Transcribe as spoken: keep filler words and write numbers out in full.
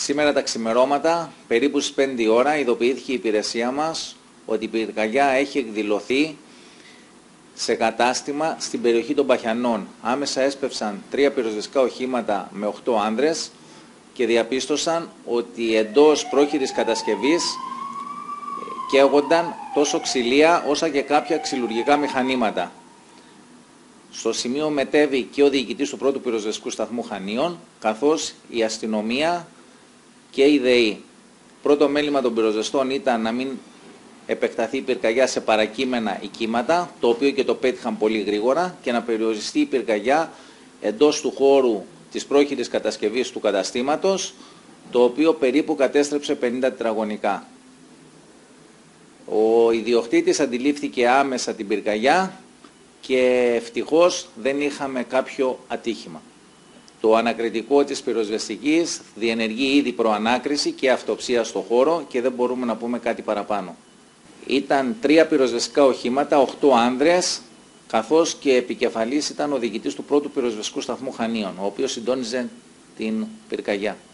Σήμερα τα ξημερώματα, περίπου στις πέντε η ώρα, ειδοποιήθηκε η υπηρεσία μας ότι η πυρκαγιά έχει εκδηλωθεί σε κατάστημα στην περιοχή των Παχιανών. Άμεσα έσπευσαν τρία πυροσβεστικά οχήματα με οκτώ άνδρες και διαπίστωσαν ότι εντός πρόχειρης κατασκευής καίγονταν τόσο ξυλία όσα και κάποια ξυλουργικά μηχανήματα. Στο σημείο μετέβη και ο διοικητής του πρώτου πυροσβεστικού σταθμού Χανίων, καθώς η αστυνομία και η ΔΕΗ. Πρώτο μέλημα των πυροσβεστών ήταν να μην επεκταθεί η πυρκαγιά σε παρακείμενα οικίματα, το οποίο και το πέτυχαν πολύ γρήγορα, και να περιοριστεί η πυρκαγιά εντός του χώρου της πρόχειρης κατασκευής του καταστήματος, το οποίο περίπου κατέστρεψε πενήντα τετραγωνικά. Ο ιδιοκτήτης αντιλήφθηκε άμεσα την πυρκαγιά και ευτυχώς δεν είχαμε κάποιο ατύχημα. Το ανακριτικό της πυροσβεστικής διενεργεί ήδη προανάκριση και αυτοψία στο χώρο και δεν μπορούμε να πούμε κάτι παραπάνω. Ήταν τρία πυροσβεστικά οχήματα, οκτώ άνδρες, καθώς και επικεφαλής ήταν ο διοικητής του πρώτου πυροσβεστικού σταθμού Χανίων, ο οποίος συντόνιζε την πυρκαγιά.